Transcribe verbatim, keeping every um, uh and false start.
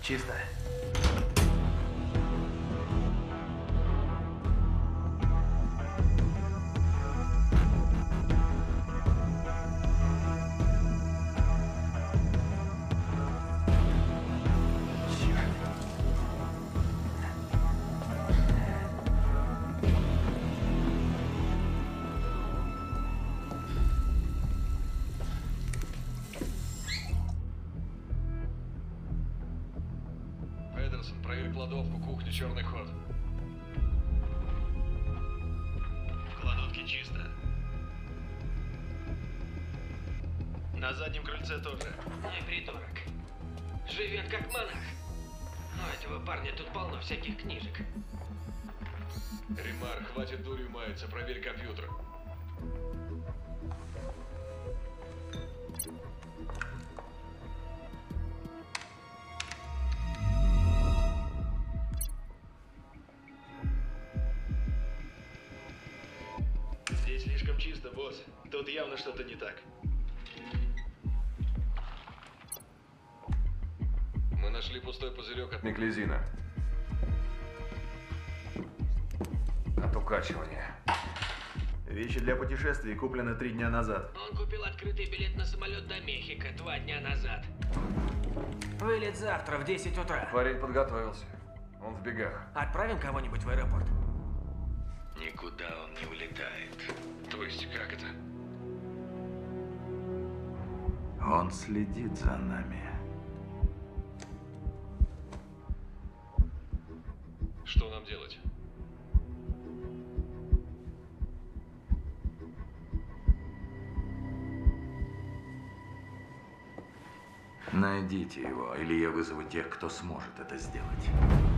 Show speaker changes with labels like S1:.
S1: Чисто.
S2: Проверь кладовку, кухню, черный ход. В кладовке чисто. На заднем крыльце тоже.
S3: Не придурок. Живет как монах. У этого парня тут полно всяких книжек.
S2: Ремар, хватит дурью маяться, проверь компьютер. Здесь слишком чисто, босс. Тут явно что-то не так. Мы нашли пустой пузырек от
S4: Миклизина. От укачивания.
S1: Вещи для путешествий куплены три дня назад.
S3: Он купил открытый билет на самолет до Мехико два дня назад. Вылет завтра в десять утра.
S4: Парень подготовился. Он в бегах.
S3: Отправим кого-нибудь в аэропорт?
S2: Никуда он не улетает. То есть как это?
S1: Он следит за нами.
S2: Что нам делать?
S1: Найдите его, или я вызову тех, кто сможет это сделать.